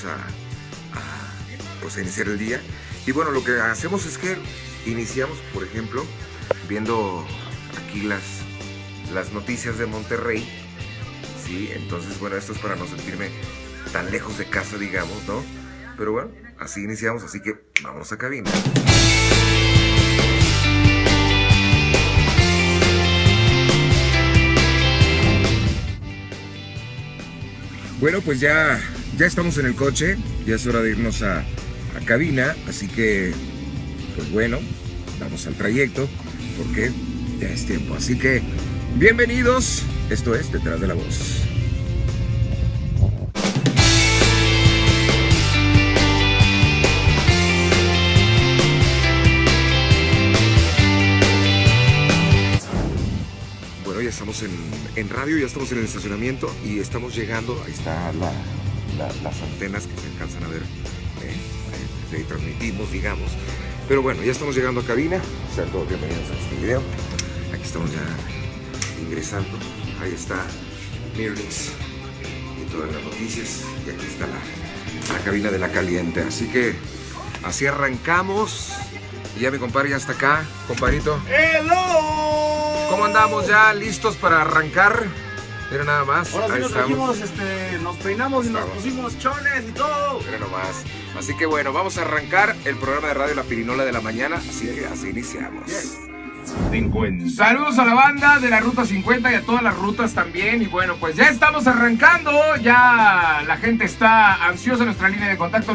vamos pues, a iniciar el día. Y bueno, lo que hacemos es que iniciamos, por ejemplo, viendo aquí las noticias de Monterrey, ¿sí? Entonces, bueno, esto es para no sentirme tan lejos de casa, digamos, ¿no? Pero bueno, así iniciamos, así que vámonos a cabina. Bueno, pues ya estamos en el coche, ya es hora de irnos a cabina, así que, pues bueno, vamos al trayecto, porque ya es tiempo. Así que, bienvenidos, esto es Detrás de la Voz. Bueno, ya estamos en radio, ya estamos en el estacionamiento y estamos llegando, ahí están las antenas que se alcanzan a ver, desde ahí transmitimos, digamos. Pero bueno, ya estamos llegando a cabina, sean todos bienvenidos a este video. Aquí estamos ya ingresando, ahí está Mirrix y todas las noticias, y aquí está la cabina de La Caliente. Así que así arrancamos, y ya mi compadre ya está acá, compadrito. ¡Hello! ¿Cómo andamos ya listos para arrancar? Mira nada más. Ahora sí ahí nos estamos. trajimos, nos peinamos y nos pusimos chones y todo. Mira nomás. Así que bueno, vamos a arrancar el programa de radio La Pirinola de la Mañana, así que así iniciamos. 50. Saludos a la banda de la Ruta 50 y a todas las rutas también. Y bueno, pues ya estamos arrancando. Ya la gente está ansiosa en nuestra línea de contacto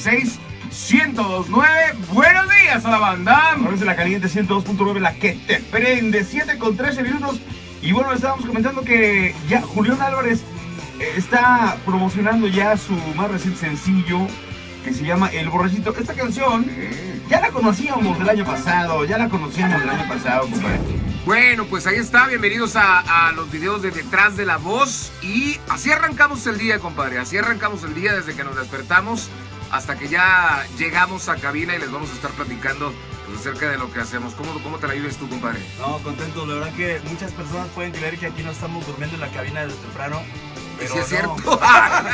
916-1029. Buenos días a la banda. Ahora es La Caliente 102.9, la que te prende. 7:13 minutos. Y bueno, estábamos comentando que ya Julián Álvarez está promocionando ya su más reciente sencillo, que se llama El Borrachito. Esta canción ya la conocíamos del año pasado, compadre. Bueno, pues ahí está. Bienvenidos a los videos de Detrás de la Voz. Y así arrancamos el día, compadre. Así arrancamos el día desde que nos despertamos hasta que ya llegamos a cabina y les vamos a estar platicando pues, acerca de lo que hacemos. ¿Cómo te la vives tú, compadre? No, contento. La verdad que muchas personas pueden creer que aquí no estamos durmiendo en la cabina desde temprano. Pero sí, es no. cierto.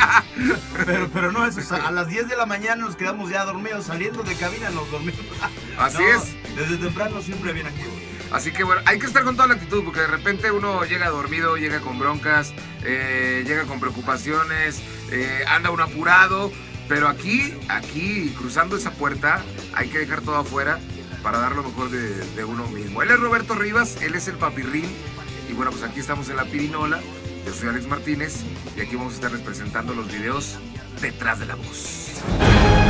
pero no, eso, a las 10 de la mañana nos quedamos ya dormidos. Saliendo de cabina nos dormimos. Así No, es. Desde temprano siempre bien activo. Así que bueno, hay que estar con toda la actitud porque de repente uno llega dormido, llega con broncas, llega con preocupaciones, anda uno apurado. Pero aquí, cruzando esa puerta, hay que dejar todo afuera para dar lo mejor de uno mismo. Él es Roberto Rivas, él es el Papirrín. Y bueno, pues aquí estamos en La Pirinola. Yo soy Alex Martínez y aquí vamos a estarles presentando los videos Detrás de la Voz.